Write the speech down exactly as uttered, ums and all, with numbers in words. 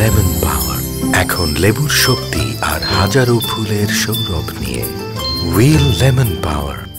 Lemon পাওয়ার, এখন লেবুর শক্তি আর হাজারো ফুলের সৌরভ নিয়ে। হুইল লেমন পাওয়ার।